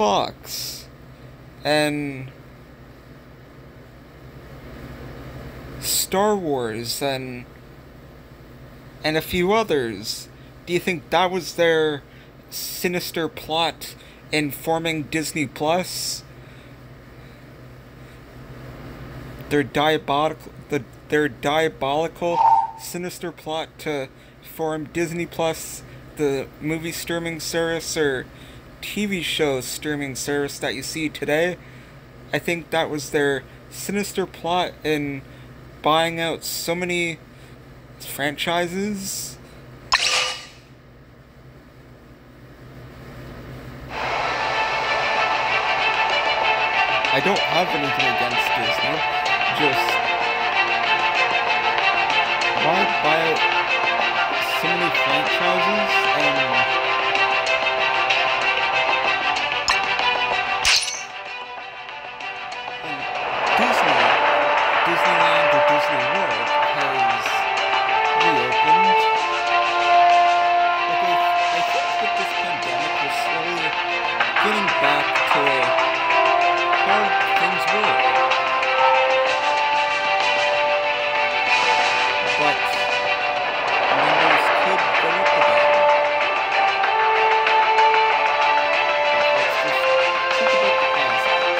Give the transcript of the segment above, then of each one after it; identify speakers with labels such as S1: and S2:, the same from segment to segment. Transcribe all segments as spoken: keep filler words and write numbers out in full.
S1: Fox and Star Wars and and a few others. Do you think that was their sinister plot in forming Disney Plus? Their diabolical, the, their diabolical, sinister plot to form Disney Plus, the movie streaming service or T V show streaming service that you see today. I think that was their sinister plot in buying out so many franchises. I don't have anything against Disney, just why buy out so many franchises and Disney, Disneyland or Disney World has reopened. Like, I, I think with this pandemic, we're slowly getting back to how things were. But numbers could go up again. But let's just think about the positives.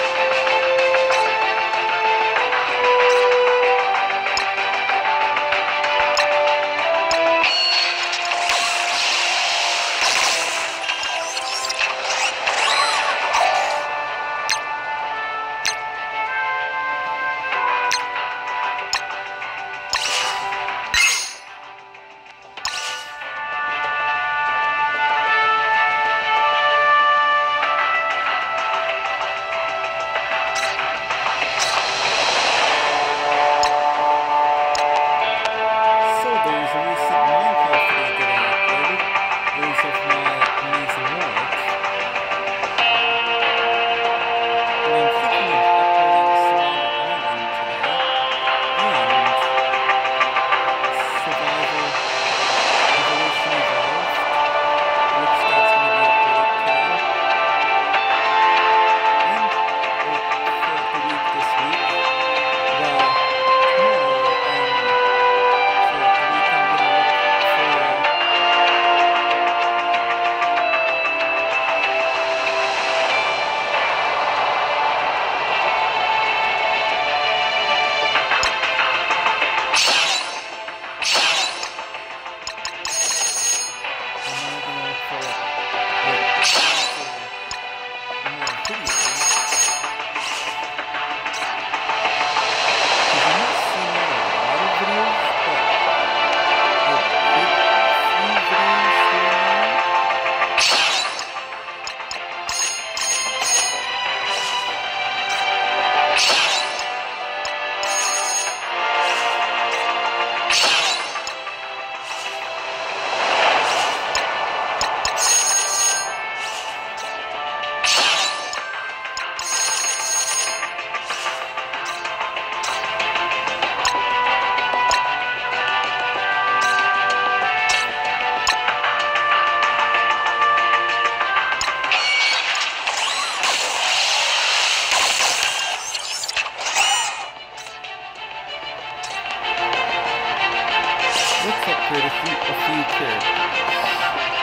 S1: Let's upgrade a few, a few characters.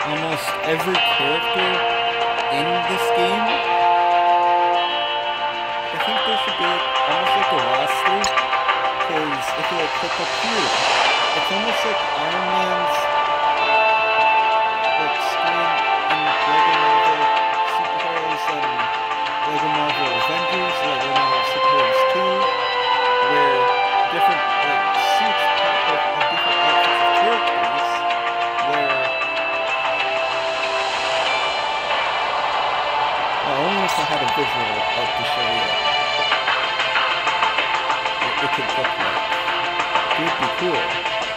S1: almost every character in this game. I think there should be like, almost like a roster, because if you like click up here, it's almost like Iron Man's like screen in Lego Marvel Superheroes and Lego Marvel Avengers, Lego Marvel Superheroes two, where different like suits pop up of different outfits of characters, where well, only if I had a visual like to show you what it could look like. It would be cool.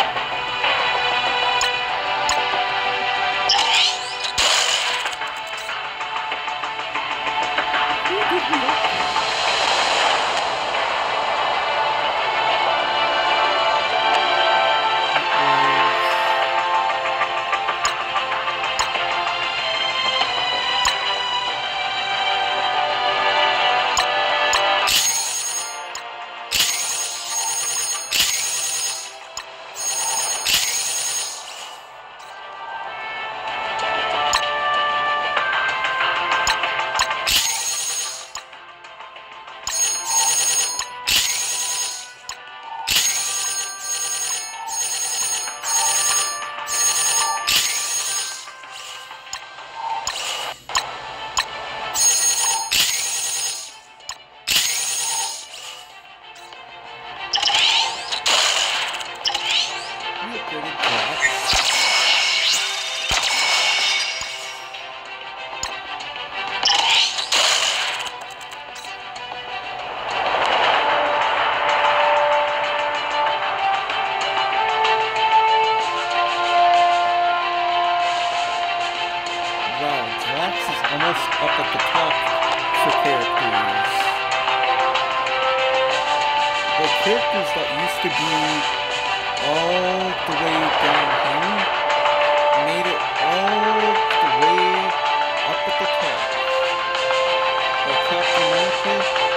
S1: Almost up at the top for characters. The characters that used to be all the way down here made it all the way up at the top. Like Captain America